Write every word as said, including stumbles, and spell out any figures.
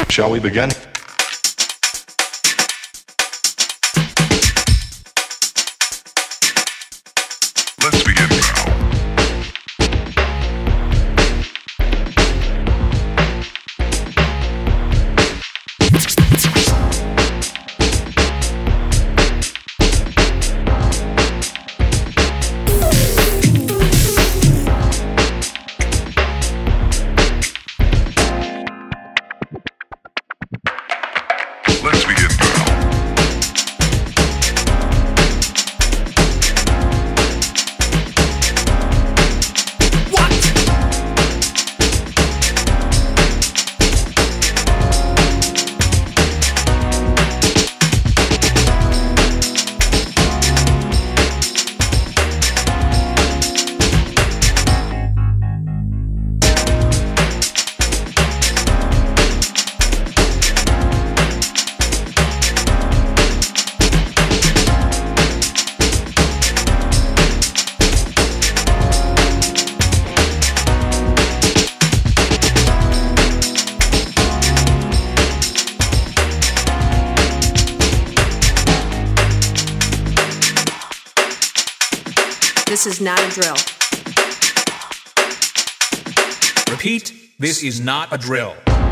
Shall we begin? Let's begin now. Let's begin now. This is not a drill. Repeat, this is not a drill.